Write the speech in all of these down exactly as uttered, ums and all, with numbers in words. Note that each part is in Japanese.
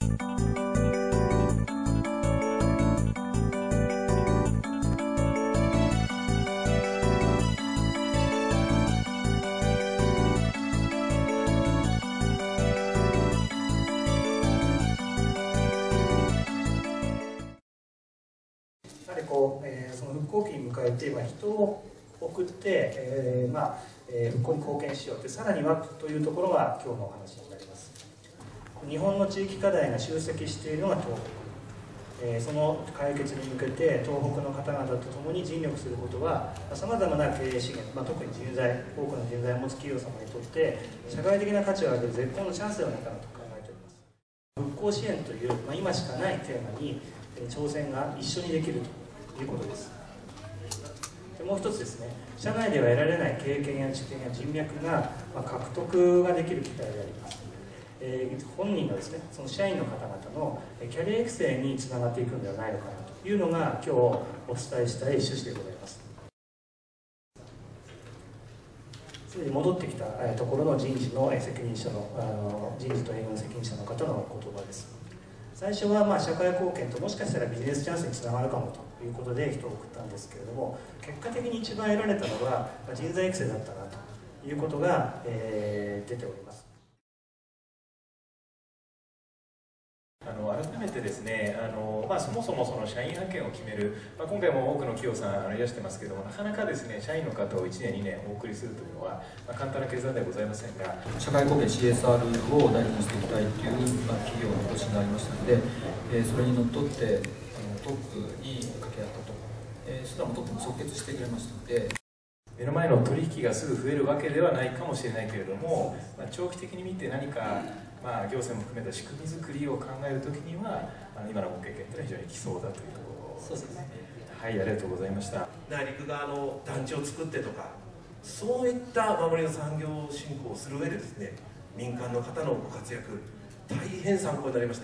やはりこう、えー、その復興期に迎えて、まあ、人を送って、えーまあえー、復興に貢献しようって、さらにはというところが今日のお話になります。日本の地域課題が集積しているのが東北、えー、その解決に向けて東北の方々と共に尽力することは、さまざまな経営資源、まあ、特に人材、多くの人材を持つ企業様にとって社会的な価値を上げる絶好のチャンスではないかなと考えております。復興支援という、まあ、今しかないテーマに挑戦が一緒にできるということです。でもう一つですね、社内では得られない経験や知見や人脈が、まあ、獲得ができる機会であります。えー、本人がですね、その社員の方々のキャリア育成につながっていくのではないのかなというのが今日お伝えしたい趣旨でございます。すでに戻ってきたところの人事の責任者の、あの人事と営業の責任者の方の言葉です。最初はまあ社会貢献ともしかしたらビジネスチャンスにつながるかもということで人を送ったんですけれども、結果的に一番得られたのは人材育成だったなということが、えー、出ております。 あの改めてですね、あのまあ、そもそもその社員派遣を決める、まあ、今回も多くの企業さんいらしてますけども、なかなかですね社員の方をいちねんにねんお送りするというのは、まあ、簡単な決断ではございませんが、 社会貢献 シーエスアール を大事にしていきたいという、まあ、企業の方針がありましたので、えー、それにのっとってあのトップに掛け合ったと、えー、それはもトップも即決してくれましたので。 目の前の取引がすぐ増えるわけではないかもしれないけれども、まあ、長期的に見て何か、まあ、行政も含めた仕組み作りを考えるときには、あの今のご経験というのは非常にきそうだというところですね。そうですね。はい、ありがとうございました。 内陸側の団地を作ってとか、そういった守りの産業振興をする上でですね、民間の方のご活躍、大変参考になりました。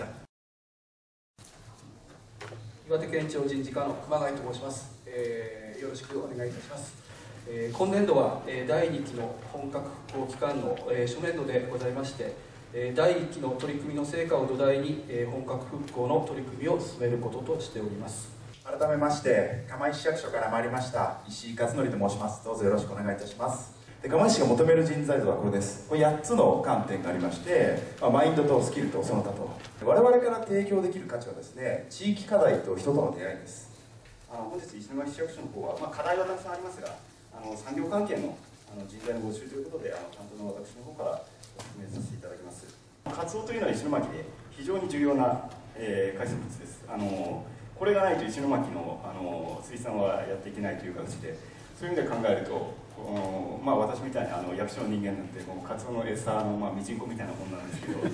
岩手県庁人事課の熊谷と申します、えー、よろしくお願いいたします。えー、今年度は、えー、だいにきの本格復興期間の、えー、初年度でございまして、えー、だいいっきの取り組みの成果を土台に、えー、本格復興の取り組みを進めることとしております。 改めまして釜石市役所から参りました石井勝則と申します。どうぞよろしくお願いいたします。で釜石市が求める人材像はこれです。これやっつの観点がありまして、まあ、マインドとスキルとその他と、我々から提供できる価値はですね、地域課題と人との出会いです。 あの本日石巻市役所の方は、まあ、課題はたくさんありますが、あの産業関係のあの人材の募集ということで、あの担当の私の方からご説明させていただきます。カツオというのは石巻で非常に重要な、えー、海産物です。あのこれがないと石巻のあの水産はやっていけないという形で、そういう意味で考えると、まあ、私みたいなあの役所の人間なんてもうカツオの餌の、まあ、ミジンコみたいなもんなんですけど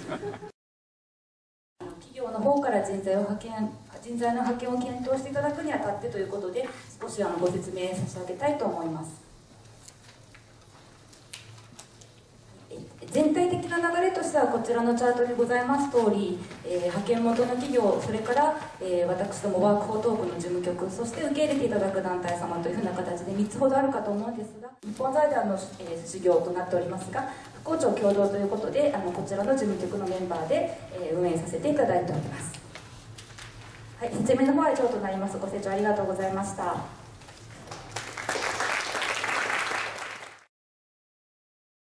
企業の方から人材を派遣人材の派遣を検討していただくにあたってということで、少しあのご説明差し上げたいと思います。全体的な流れとしてはこちらのチャートにございます通り、えー、派遣元の企業、それから、えー、私どもワークフォートークの事務局、そして受け入れていただく団体様というふうな形でみっつほどあるかと思うんですが、日本財団の、えー、事業となっておりますが、復興庁共同ということで、あのこちらの事務局のメンバーで、えー、運営させていただいております。はい、説明の方は以上となります。ご清聴ありがとうございました。